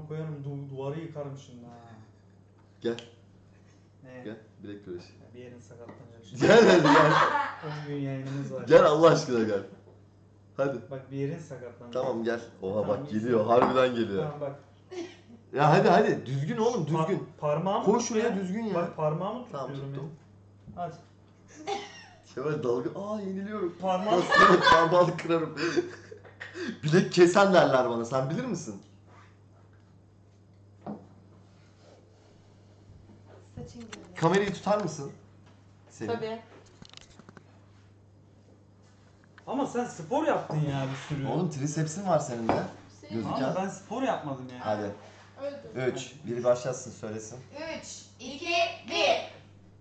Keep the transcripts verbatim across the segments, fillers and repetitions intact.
koyarım, du duvarı yıkarım şimdi ha. Gel. Ne? Gel. Bilek güreşi. Ya bir yerin sakatlanacak şimdi. Gel hadi gel. on gün yayınımız var. Gel Allah aşkına gel. Hadi. Bak bir yerin sakatlanacak. Tamam gel. Oha Tamam, bak iyi. geliyor. Harbiden geliyor. Tamam bak. Ya hadi hadi. Düzgün oğlum düzgün. Pa parmağımı Koy tut şuraya ya. düzgün ya. Bak parmağımı tut Tamam, diyorum tuttum. ya. Hadi. Şöyle dalga. Aa yeniliyorum. Parmağım. Aslında parmağını kırarım. Bilek kesen derler bana. Sen bilir misin? Saçın gibi. Kamerayı tutar mısın? Senin. Tabii. Ama sen spor yaptın ya bir sürü. Oğlum trisepsin var senin de. Gözüken. Ama ben spor yapmadım ya. Hadi. Öldüm. üç. Biri başlasın söylesin. üç, iki, bir.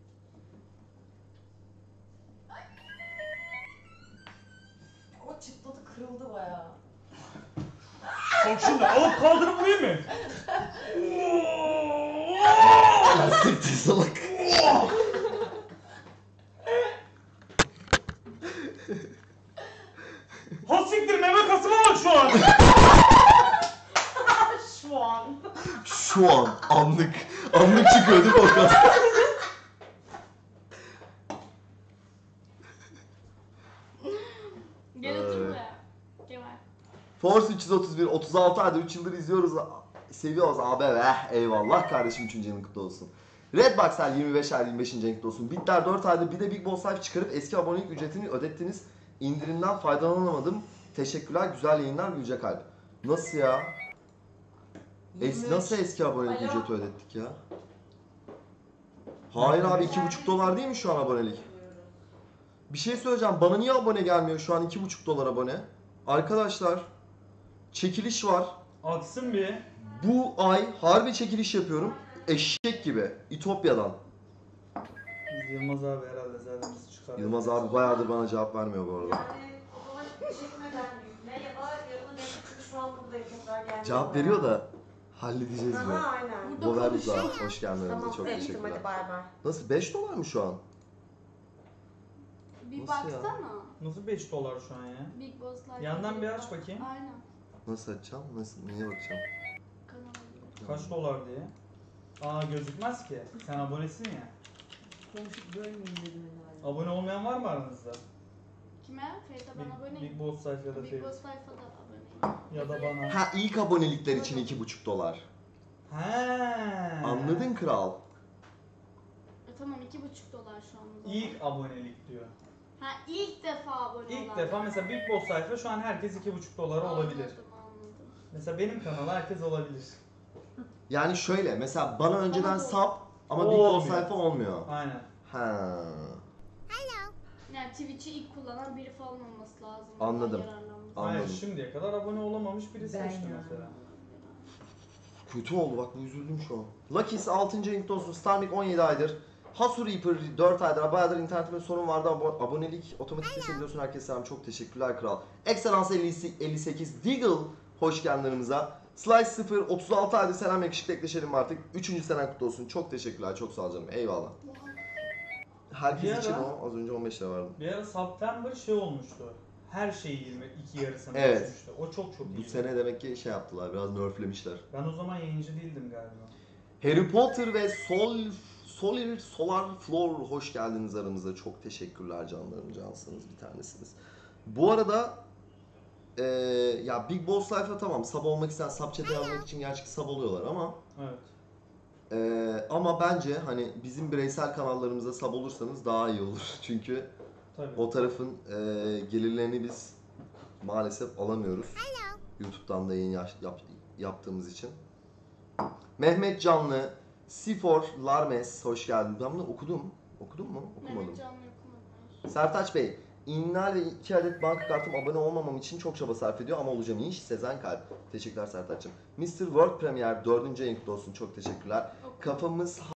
O çıtladı, kırıldı bayağı. Bak şimdi alıp kaldırıp vurayım mı? Siktir salak. Ha siktir meme kasıma bak şu an. Şu an. Şu an anlık. Anlık çıkıyor değil mi o kadar? Gel otur buraya. Gel. Force üç yüz otuz bir, otuz altı ayda üç yıldır izliyoruz. Seviyoruz abi be. Eyvallah kardeşim üçüncü yılın kutlu olsun. Redbox'el yirmi beş ay yirmi beşinci yılın kutlu olsun. Bitler dört ayda bir de Big Boss Life çıkarıp eski abonelik ücretini ödettiniz. İndirimden faydalanamadım. Teşekkürler güzel yayınlar Gülce Kalp. Nasıl ya? Es nasıl eski abonelik Alo. ücreti ödettik ya? Hayır abi iki buçuk dolar değil mi şu an abonelik? Bir şey söyleyeceğim. Bana niye abone gelmiyor şu an iki buçuk dolar abone? Arkadaşlar çekiliş var. Atsın bir. Bu ay harbi çekiliş yapıyorum. Eşek gibi. İtopya'dan. Biz Yılmaz abi herhalde zaten bizi çıkardı. Yılmaz abi bayağıdır bana cevap vermiyor bu arada. Yani o zaman teşekkür ederim. Merhaba, yarın ne şu an buradayım tekrar geldim. Cevap veriyor da halledeceğiz mi? Aha aynen. Burada Bover konuşuyor. Rıza hoş geldin aramıza. Tamam, Çok öptüm, teşekkürler. hadi bay bay. Nasıl beş dolar mı şu an? Bir Nasıl ya? baksana. Nasıl beş dolar şu an ya? Big Boss Life. Yandan bir aç bakayım. Aynen. Nasıl açacağım? Nasıl? Neye bakacağım? Kanala gir. Kaç dolar diye. Aa gözükmez ki. Sen abonesin ya. Konuşup bölmeyeyim dedim herhalde. Abone olmayan var mı aranızda? Kime? Feyza ben Big, aboneyim. Big Boss Life ya da Big Feyz. Boss Life'a da aboneyim. Ya da bana. Ha ilk abonelikler için iki buçuk dolar. He. Anladın kral? E, tamam iki buçuk dolar şu an. o zaman. İlk abonelik diyor. Ha ilk defa abone İlk olan. defa mesela Big Boss Life'a şu an herkes iki buçuk dolara olabilir. Anladım anladım. Mesela benim kanala herkes olabilir. Yani şöyle mesela bana önceden Ama bu- sap ama O Big Boss olmuyor. sayfa olmuyor. Aynen. Ha. Yani Twitch'i ilk kullanan biri falan olması lazım. Anladım. Ondan yararlanması. Anladım. Hayır şimdiye kadar abone olamamış birisi Ben işte ya. mesela. Kötü oldu bak bu üzüldüm şu an. Lucky's altıncı renkte olsun. Starmik on yedi aydır. Hasu Reaper dört aydır. Bayağıdır internetimde sorun vardı. Abo- abonelik otomatik kesebiliyorsun. Herkese selam. Çok teşekkürler kral. Excellence elli sekiz. Deagle. Hoş geldin aramıza. Slice sıfır. otuz altı aydır selam yakışıklı ekleşelim artık. üçüncü senen kutlu olsun. Çok teşekkürler. Çok sağ ol canım. Eyvallah. Herkes Bir için ara- o. Az önce on beş lira verdim. Bir ara September şey olmuştu. Her şeyi yirmi iki yarısına Evet. düşmüştü. O çok çok iyi. Bu sene demek ki şey yaptılar. Biraz nerflemişler. Ben o zaman yayıncı değildim galiba. Harry Potter ve Sol Solar Solar Floor hoş geldiniz aramıza. Çok teşekkürler canlarım, cansınız bir tanesiniz. Bu arada eee ya Big Boss Life'a tamam sub olmak isteyen sub chat'e yazmak için gerçekten sub oluyorlar ama Evet. eee, ama bence hani bizim bireysel kanallarımıza sub olursanız daha iyi olur. Çünkü Tabii. o tarafın eee, gelirlerini biz maalesef alamıyoruz. YouTube'dan da yayın yap- yap- yaptığımız için. Mehmet Canlı, Sifor Larmes hoş geldin. Ben bunu okudum. Okudun mu? Okumadım. Mehmet Canlı okumadım. Sertaç Bey, İnnal ve iki adet banka kartım abone olmamam için çok çaba sarf ediyor ama olacağım iş. Sezen Kalp. Teşekkürler Sertaç'cığım. mister World Premier dördüncü ayın kutlu olsun. Çok teşekkürler. Okudum. Kafamız